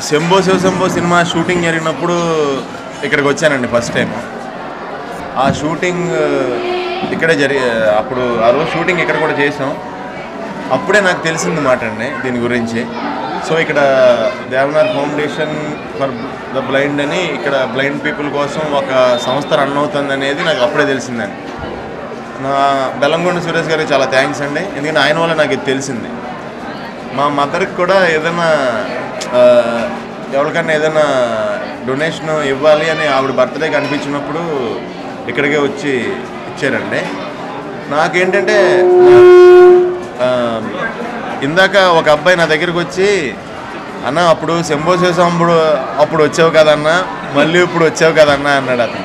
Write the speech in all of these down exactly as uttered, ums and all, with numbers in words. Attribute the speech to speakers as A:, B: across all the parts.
A: Shambho Shiva Shambho cinema shooting జరిగినప్పుడు ఇక్కడికి వచ్చానండి ఫస్ట్ టైం. ఆ షూటింగ్ ఇక్కడే జరిగి అప్పుడు ఆ రోజు షూటింగ్ ఇక్కడ కూడా చేసాం. అప్పుడే నాకు తెలిసింది మాట అండి దీని గురించి. సో ఇక్కడ Devnar foundation for the blind అని ఇక్కడ బ్లైండ్ పీపుల్ కోసం ఒక సంస్థ రన్ అవుతుంది అనేది నాకు అప్పుడే తెలిసిందండి. నా బెల్లంకొండ సురేష్ గారికి చాలా థ్యాంక్స్ అండి, ఎందుకంటే ఆయన వల్ల నాకు ఇది తెలిసింది. మా మదర్కి కూడా ఏదైనా ఎవరికన్నా ఏదైనా డొనేషన్ ఇవ్వాలి అని ఆవిడ బర్త్డే కనిపించినప్పుడు ఇక్కడికే వచ్చి ఇచ్చారండి. నాకేంటంటే ఇందాక ఒక అబ్బాయి నా దగ్గరికి వచ్చి, అన్న అప్పుడు శంభో శివశంభుడు అప్పుడు వచ్చావు కదన్నా, మళ్ళీ ఇప్పుడు వచ్చావు కదన్నా అన్నాడు అతను.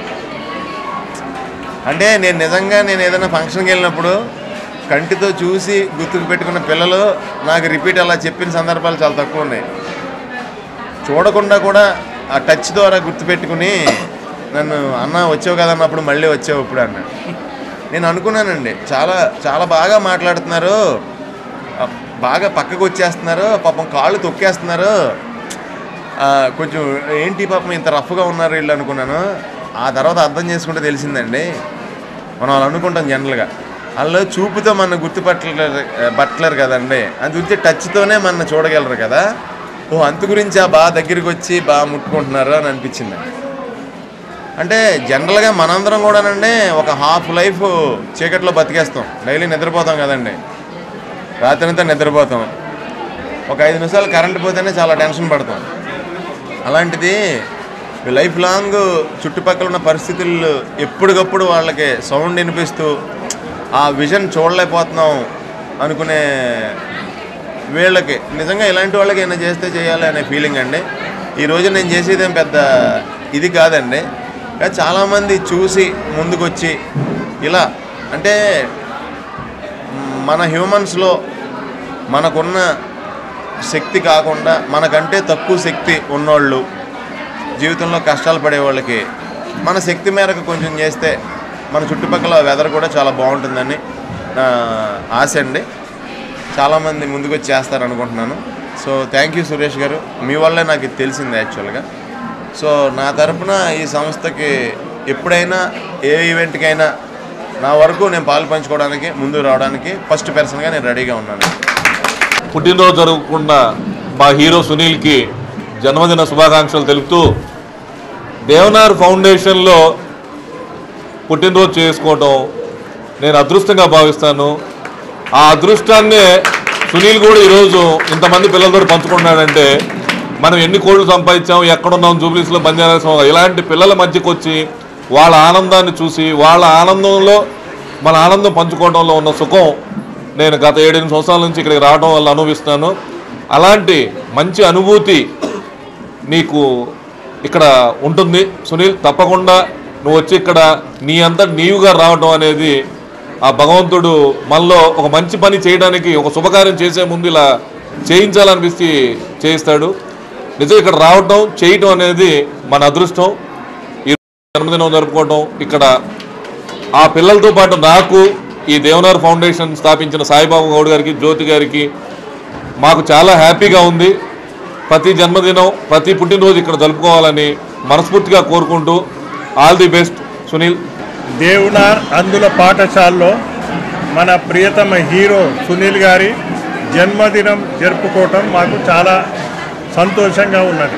A: అంటే నేను నిజంగా నేను ఏదైనా ఫంక్షన్కి వెళ్ళినప్పుడు కంటితో చూసి గుర్తుకు పెట్టుకున్న పిల్లలు నాకు రిపీట్ అలా చెప్పిన సందర్భాలు చాలా తక్కువ ఉన్నాయి. చూడకుండా కూడా ఆ టచ్ ద్వారా గుర్తుపెట్టుకుని నన్ను అన్న వచ్చావు కదన్నప్పుడు మళ్ళీ వచ్చావు ఇప్పుడు అన్నాడు. నేను అనుకున్నానండి, చాలా చాలా బాగా మాట్లాడుతున్నారు, బాగా పక్కకు వచ్చేస్తున్నారు, పాపం కాళ్ళు తొక్కేస్తున్నారు, కొంచెం ఏంటి పాపం ఇంత రఫ్గా ఉన్నారు వీళ్ళు అనుకున్నాను. ఆ తర్వాత అర్థం చేసుకుంటే తెలిసిందండి, మనం అలా అనుకుంటాం జనరల్గా, వాళ్ళు చూపుతో మన గుర్తుపట్టలేరు పట్టలేరు కదండి, అది గురించి టచ్తోనే మన చూడగలరు కదా. ఓ అంత గురించి ఆ బాగా దగ్గరికి వచ్చి బాగా ముట్టుకుంటున్నారు అని అనిపించింది. అంటే జనరల్గా మనందరం కూడానండి ఒక హాఫ్ లైఫ్ చీకట్లో బతికేస్తాం, డైలీ నిద్రపోతాం కదండి, రాత్రి అంతా నిద్రపోతాం, ఒక ఐదు నిమిషాలు కరెంట్ పోతేనే చాలా టెన్షన్ పడతాం. అలాంటిది లైఫ్ లాంగ్ చుట్టుపక్కల ఉన్న పరిస్థితులు ఎప్పటికప్పుడు వాళ్ళకి సౌండ్ వినిపిస్తూ ఆ విజన్ చూడలేకపోతున్నాం అనుకునే వీళ్ళకి నిజంగా ఇలాంటి వాళ్ళకి ఏమైనా చేస్తే చేయాలి అనే ఫీలింగ్ అండి. ఈరోజు నేను చేసేదేం పెద్ద ఇది కాదండి, కానీ చాలామంది చూసి ముందుకొచ్చి ఇలా అంటే మన హ్యూమన్స్లో మనకున్న శక్తి కాకుండా మనకంటే తక్కువ శక్తి ఉన్నోళ్ళు, జీవితంలో కష్టాలు పడేవాళ్ళకి మన శక్తి మేరకు కొంచెం చేస్తే మన చుట్టుపక్కల వెదర్ కూడా చాలా బాగుంటుందని నా ఆశ అండి. చాలామంది ముందుకు వచ్చి చేస్తారనుకుంటున్నాను. సో థ్యాంక్ యూ సురేష్ గారు, మీ వల్లే నాకు ఇది తెలిసింది యాక్చువల్గా. సో నా తరపున ఈ సంస్థకి ఎప్పుడైనా ఏ ఈవెంట్కైనా నా వరకు నేను పాలు పంచుకోవడానికి ముందు రావడానికి ఫస్ట్ పర్సన్గా నేను రెడీగా ఉన్నాను.
B: పుట్టినరోజు జరుగుతున్న మా హీరో సునీల్కి జన్మదిన శుభాకాంక్షలు తెలుపుతూ దేవనార్ ఫౌండేషన్లో పుట్టినరోజు చేసుకోవటం నేను అదృష్టంగా భావిస్తాను. ఆ అదృష్టాన్నే సునీల్ కూడా ఈరోజు ఇంతమంది పిల్లలతో పంచుకుంటున్నాడంటే మనం ఎన్ని కోళ్ళు సంపాదించాం, ఎక్కడున్నాం, జూబ్లీస్లో బంజారాసం, ఇలాంటి పిల్లల మధ్యకు వచ్చి వాళ్ళ ఆనందాన్ని చూసి వాళ్ళ ఆనందంలో మన ఆనందం పంచుకోవడంలో ఉన్న సుఖం నేను గత ఏడెనిమిది సంవత్సరాల నుంచి ఇక్కడికి రావడం వల్ల అనుభవిస్తున్నాను. అలాంటి మంచి అనుభూతి నీకు ఇక్కడ ఉంటుంది సునీల్. తప్పకుండా నువ్వు వచ్చి ఇక్కడ నీ అంతా నీవుగా రావడం అనేది ఆ భగవంతుడు మనలో ఒక మంచి పని చేయడానికి, ఒక శుభకార్యం చేసే ముందు ఇలా చేయించాలనిపిస్తే చేయిస్తాడు. నిజం ఇక్కడ రావటం చేయటం అనేది మన అదృష్టం. ఈ జన్మదినం జరుపుకోవటం ఇక్కడ ఆ పిల్లలతో పాటు నాకు ఈ దేవనార్ ఫౌండేషన్ స్థాపించిన సాయిబాబు గౌడ్ గారికి, జ్యోతి గారికి మాకు చాలా హ్యాపీగా ఉంది. ప్రతి జన్మదినం ప్రతి పుట్టినరోజు ఇక్కడ జరుపుకోవాలని మనస్ఫూర్తిగా కోరుకుంటూ all the best Sunil.
C: Devnar అందుల పాఠశాలలో మన ప్రియతమ హీరో సునీల్ గారి జన్మదినం జరుపుకోవటం మాకు చాలా సంతోషంగా ఉన్నది.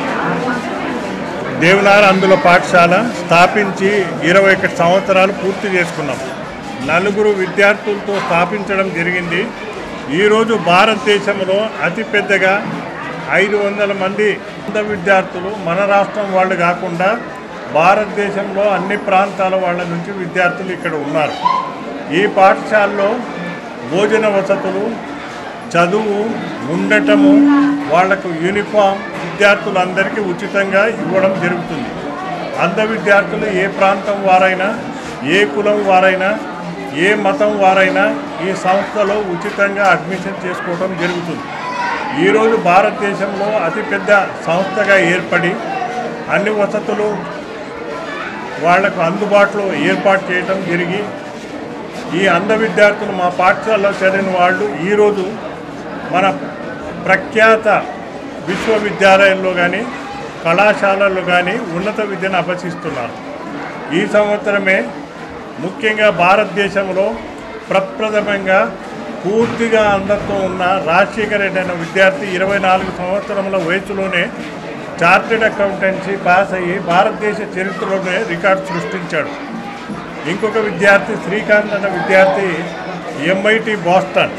C: దేవనార్ అందుల పాఠశాల స్థాపించి ఇరవై ఒకటి సంవత్సరాలు పూర్తి చేసుకున్నాం. నలుగురు విద్యార్థులతో స్థాపించడం జరిగింది. ఈరోజు భారతదేశంలో అతిపెద్దగా ఐదు వందల మంది విద్యార్థులు మన రాష్ట్రం వాళ్ళు కాకుండా భారతదేశంలో అన్ని ప్రాంతాల వాళ్ళ నుంచి విద్యార్థులు ఇక్కడ ఉన్నారు. ఈ పాఠశాలలో భోజన వసతులు, చదువు, ఉండటము, వాళ్లకు యూనిఫామ్ విద్యార్థులందరికీ ఉచితంగా ఇవ్వడం జరుగుతుంది. అంధ విద్యార్థులు ఏ ప్రాంతం వారైనా, ఏ కులం వారైనా, ఏ మతం వారైనా ఈ సంస్థలో ఉచితంగా అడ్మిషన్ చేసుకోవడం జరుగుతుంది. ఈరోజు భారతదేశంలో అతిపెద్ద సంస్థగా ఏర్పడి అన్ని వసతులు వాళ్లకు అందుబాటులో ఏర్పాటు చేయడం జరిగి ఈ అంధ విద్యార్థులు మా పాఠశాలలో చదివిన వాళ్ళు ఈరోజు మన ప్రఖ్యాత విశ్వవిద్యాలయాల్లో కానీ కళాశాలల్లో కానీ ఉన్నత విద్యను అభ్యసిస్తున్నారు. ఈ సంవత్సరమే ముఖ్యంగా భారతదేశంలో ప్రప్రథమంగా పూర్తిగా అందరితో ఉన్న రాజశేఖర రెడ్డి అనే విద్యార్థి ఇరవై నాలుగు సంవత్సరముల వయసులోనే చార్టెడ్ అకౌంటెన్సీ పాస్ అయ్యి భారతదేశ చరిత్రలోనే రికార్డు సృష్టించాడు. ఇంకొక విద్యార్థి శ్రీకాంత్ అన్న విద్యార్థి ఎంఐటి బాస్టన్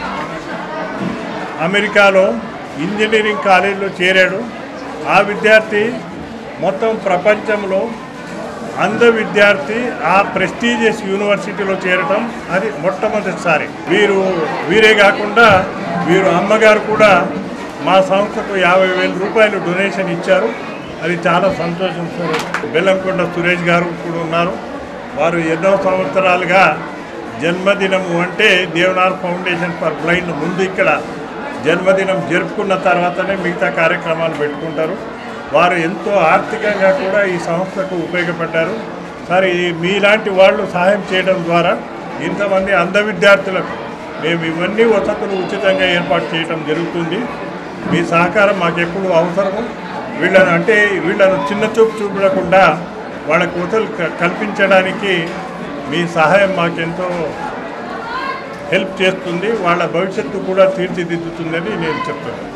C: అమెరికాలో ఇంజనీరింగ్ కాలేజీలో చేరాడు. ఆ విద్యార్థి మొత్తం ప్రపంచంలో అంధ విద్యార్థి ఆ ప్రెస్టీజియస్ యూనివర్సిటీలో చేరటం అది మొట్టమొదటిసారి. వీరు వీరే కాకుండా వీరు అమ్మగారు కూడా మా సంస్థకు యాభై వేల రూపాయలు డొనేషన్ ఇచ్చారు. అది చాలా సంతోషం సార్. బెల్లంకొండ సురేష్ గారు కూడా ఉన్నారు. వారు ఎన్నో సంవత్సరాలుగా జన్మదినము అంటే దేవనార్ ఫౌండేషన్ ఫర్ బ్లైండ్ ముందు ఇక్కడ జన్మదినం జరుపుకున్న తర్వాతనే మిగతా కార్యక్రమాలు పెట్టుకుంటారు. వారు ఎంతో ఆర్థికంగా కూడా ఈ సంస్థకు ఉపయోగపడ్డారు. సరే, మీలాంటి వాళ్ళు సహాయం చేయడం ద్వారా ఇంతమంది అంధ విద్యార్థులకు మేము ఇవన్నీ వసతులు ఉచితంగా ఏర్పాటు చేయడం జరుగుతుంది. మీ సహకారం మాకు ఎప్పుడు అవసరము. వీళ్ళను అంటే వీళ్ళను చిన్న చూపు చూపకుండా వాళ్ళకు వసతులు కల్పించడానికి మీ సహాయం మాకెంతో హెల్ప్ చేస్తుంది. వాళ్ళ భవిష్యత్తు కూడా తీర్చిదిద్దుతుందని నేను చెప్తాను.